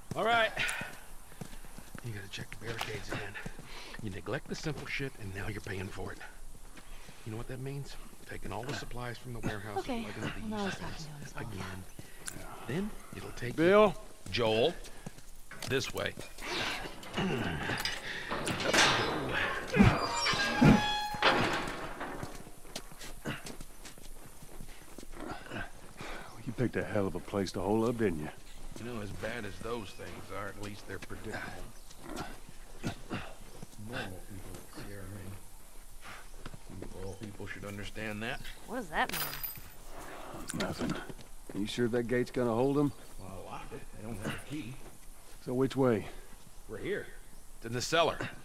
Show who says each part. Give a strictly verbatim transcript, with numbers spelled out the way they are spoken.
Speaker 1: All right. You gotta check the barricades again. You neglect the simple shit, and now you're paying for it. You know what that means? Taking all the supplies from the warehouse
Speaker 2: Okay.
Speaker 1: and plugging these
Speaker 2: Well, now he's
Speaker 1: things
Speaker 2: talking to himself.
Speaker 1: again. Then it'll take
Speaker 3: Bill?
Speaker 1: you, Joel, this way.
Speaker 3: You picked a hell of a place to hole up, didn't you?
Speaker 1: You know, as bad as those things are, at least they're predictable. Normal people scare me. All people should understand that.
Speaker 2: What does that mean?
Speaker 3: Nothing. You sure that gate's gonna hold them?
Speaker 1: Well, I locked it. They don't have a key.
Speaker 3: So which way?
Speaker 1: We're here. It's in the cellar.